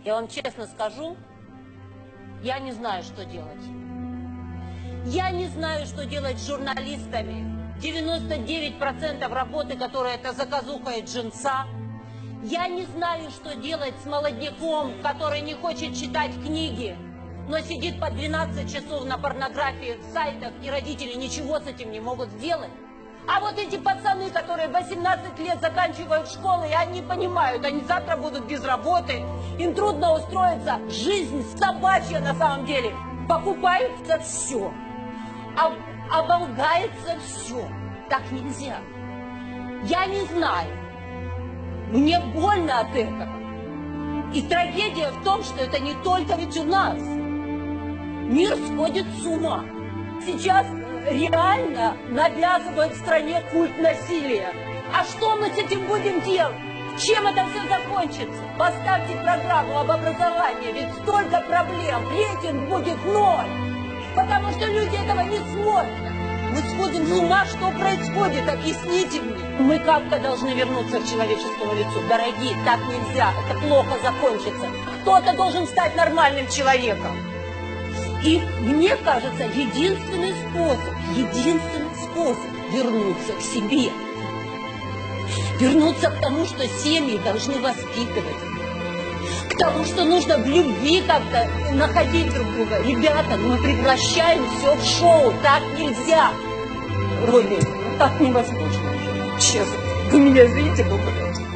Я вам честно скажу, я не знаю, что делать. Я не знаю, что делать с журналистами. 99% работы, которая это заказуха и джинса. Я не знаю, что делать с молодняком, который не хочет читать книги, но сидит по 12 часов на порнографии в сайтах, и родители ничего с этим не могут сделать. А вот эти пацаны, которые 18 лет заканчивают школу, и они понимают, они завтра будут без работы, им трудно устроиться, жизнь собачья на самом деле. Покупается все, оболгается все. Так нельзя. Я не знаю. Мне больно от этого. И трагедия в том, что это не только ведь у нас. Мир сходит с ума. Сейчас реально навязывают в стране культ насилия. А что мы с этим будем делать? Чем это все закончится? Поставьте программу об образовании, ведь столько проблем, рейтинг будет 0. Потому что люди этого не смотрят. Мы сходим с ума, что происходит, объясните мне. Мы как-то должны вернуться к человеческому лицу. Дорогие, так нельзя, это плохо закончится. Кто-то должен стать нормальным человеком. И мне кажется, единственный способ вернуться к себе. Вернуться к тому, что семьи должны воспитывать. К тому, что нужно в любви как-то находить друг друга. Ребята, мы превращаем все в шоу. Так нельзя. Робби, так невозможно. Честно. Вы меня извините, но...